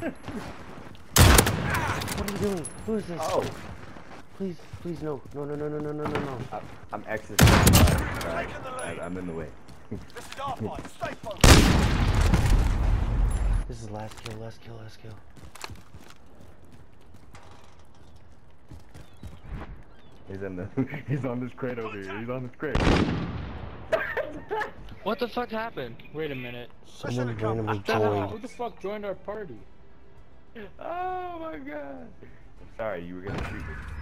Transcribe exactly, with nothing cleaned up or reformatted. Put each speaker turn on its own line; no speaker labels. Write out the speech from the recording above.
What are you doing? Who is this?
Oh.
Please, please, no. No, no, no, no, no, no, no, no.
I, I'm exiting. Sorry. I, I'm in the way.
This is our fight. Stay focused.
This is last kill, last kill, last kill.
He's in the. He's on this crate over here. He's on this crate.
What the fuck happened?
Wait a minute.
Someone randomly
Who
joined.
the fuck joined our party?
Oh my god. I'm sorry, you were gonna shoot me.